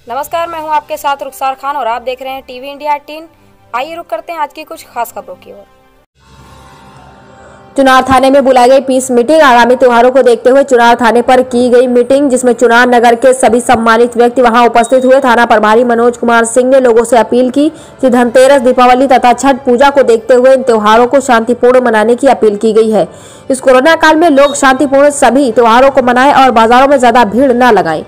नमस्कार, मैं हूं आपके साथ रुखसार खान और आप देख रहे हैं टीवी इंडिया 18। आइए रुक करते हैं आज की कुछ खास खबरों की ओर। चुनार थाने में बुलाई गई पीस मीटिंग। आगामी त्योहारों को देखते हुए चुनार थाने पर की गई मीटिंग, जिसमें चुनार नगर के सभी सम्मानित व्यक्ति वहां उपस्थित हुए। थाना प्रभारी मनोज कुमार सिंह ने लोगों से अपील की कि धनतेरस, दीपावली तथा छठ पूजा को देखते हुए इन त्योहारों को शांतिपूर्ण मनाने की अपील की गई है। इस कोरोना काल में लोग शांतिपूर्ण सभी त्योहारों को मनाएं और बाजारों में ज्यादा भीड़ न लगाएं।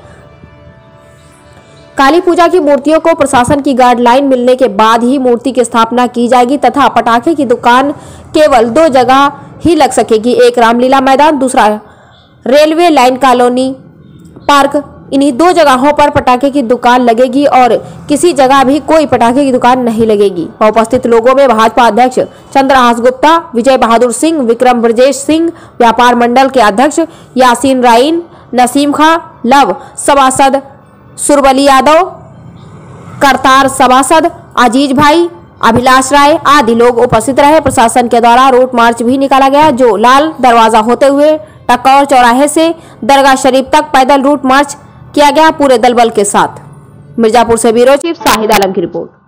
काली पूजा की मूर्तियों को प्रशासन की गाइडलाइन मिलने के बाद ही मूर्ति की स्थापना की जाएगी तथा पटाखे की दुकान केवल 2 जगह ही लग सकेगी। एक रामलीला मैदान, दूसरा रेलवे लाइन कॉलोनी पार्क। इन्हीं 2 जगहों पर पटाखे की दुकान लगेगी और किसी जगह भी कोई पटाखे की दुकान नहीं लगेगी। उपस्थित लोगों में भाजपा अध्यक्ष चंद्रहास गुप्ता, विजय बहादुर सिंह, विक्रम ब्रजेश सिंह, व्यापार मंडल के अध्यक्ष यासीन राइन, नसीम खां, लव सभासद सुरबली यादव, करतार सभासद अजीज भाई, अभिलाष राय आदि लोग उपस्थित रहे। प्रशासन के द्वारा रूट मार्च भी निकाला गया, जो लाल दरवाजा होते हुए टकौर चौराहे से दरगाह शरीफ तक पैदल रूट मार्च किया गया पूरे दलबल के साथ। मिर्जापुर से ब्यूरो चीफ शाहिद आलम की रिपोर्ट।